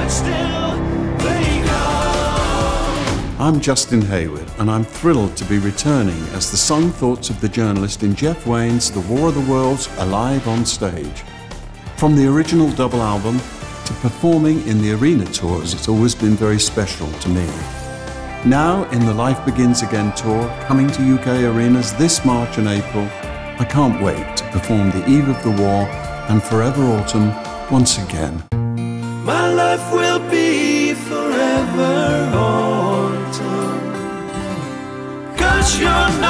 still they come. I'm Justin Hayward, and I'm thrilled to be returning as the sung thoughts of the journalist in Jeff Wayne's The War of the Worlds Alive on Stage. From the original double album to performing in the arena tours, it's always been very special to me. Now, in the Life Begins Again tour, coming to UK arenas this March and April, I can't wait to perform The Eve of the War and Forever Autumn once again. My life will be forever autumn, 'cause you're not